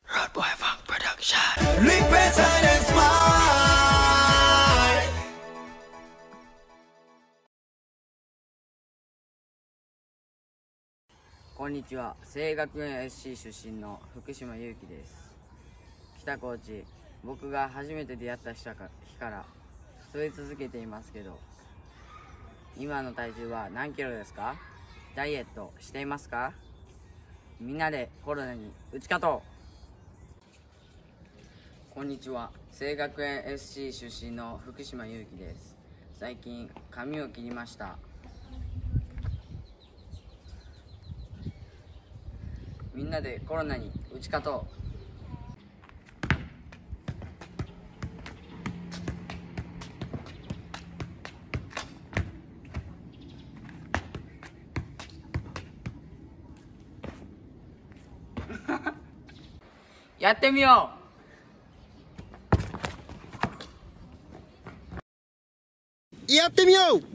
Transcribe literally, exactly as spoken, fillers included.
Road Boy Funk Production. Live better and smile. こんにちは。聖学園 エスシー 出身の福島優希です。北コーチ、僕が初めて出会った日から太り続けていますけど、今の体重は何キロですか？ダイエットしていますか？みんなでコロナに打ち勝とう。こんにちは。聖学園 エスシー 出身の福島優希です。最近髪を切りました。みんなでコロナに打ち勝とう。やってみよう。 やってみよう。